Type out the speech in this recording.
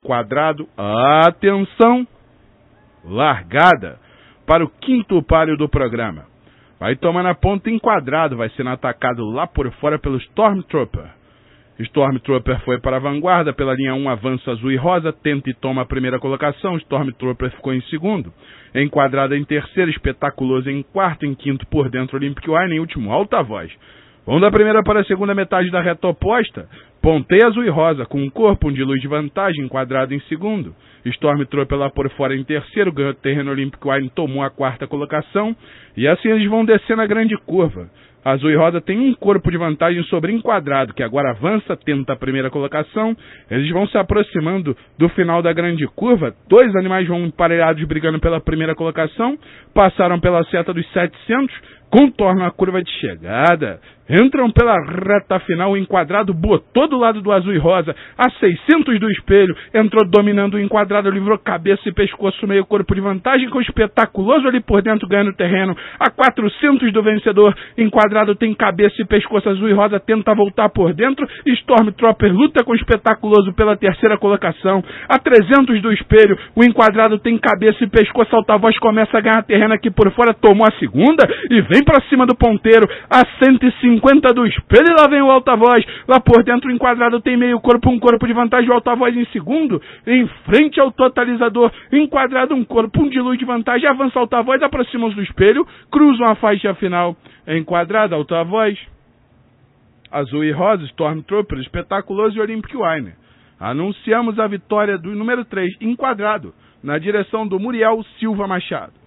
quadrado, atenção, largada para o quinto páreo do programa. Vai tomar na ponta enquadrado, vai sendo atacado lá por fora pelo Stormtrooper. Stormtrooper foi para a vanguarda, pela linha 1 avança azul e rosa, tenta e toma a primeira colocação, Stormtrooper ficou em segundo. Enquadrada em terceiro, espetaculoso em quarto, em quinto por dentro, Olympic Wine, em último, alta voz. Vão da primeira para a segunda metade da reta oposta, ponteia azul e rosa, com um corpo de luz de vantagem, enquadrado em segundo. Stormtrooper lá por fora em terceiro, ganhou terreno, Olympic Wine tomou a quarta colocação, e assim eles vão descer na grande curva. Azul e rosa tem um corpo de vantagem sobre enquadrado, que agora avança, tenta a primeira colocação. Eles vão se aproximando do final da grande curva. Dois animais vão emparelhados brigando pela primeira colocação. Passaram pela seta dos 700, contornam a curva de chegada. Entram pela reta final, o enquadrado botou do lado do azul e rosa, a 600 do espelho, entrou dominando o enquadrado, livrou cabeça e pescoço, meio corpo de vantagem, com o espetaculoso ali por dentro ganhando terreno, a 400 do vencedor, enquadrado tem cabeça e pescoço, azul e rosa tenta voltar por dentro, Stormtrooper luta com o espetaculoso pela terceira colocação, a 300 do espelho, o enquadrado tem cabeça e pescoço, alta voz começa a ganhar terreno aqui por fora, tomou a segunda e vem pra cima do ponteiro, a 150 do espelho, e lá vem o alta voz, lá por dentro o enquadrado tem meio corpo, um corpo de vantagem, o alta voz em segundo, em frente ao totalizador, enquadrado um corpo, um de luz de vantagem, avança alta voz, aproximam-se do espelho, cruzam a faixa final, enquadrado, alta voz, azul e rosa, Stormtrooper, espetaculoso e Olympic Wine. Anunciamos a vitória do número 3, enquadrado, na direção do Muriel Silva Machado.